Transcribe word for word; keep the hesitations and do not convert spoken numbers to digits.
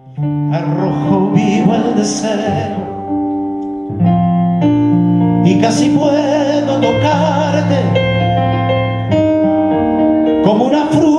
Arrojo vivo el deseo y casi puedo tocarte como una fruta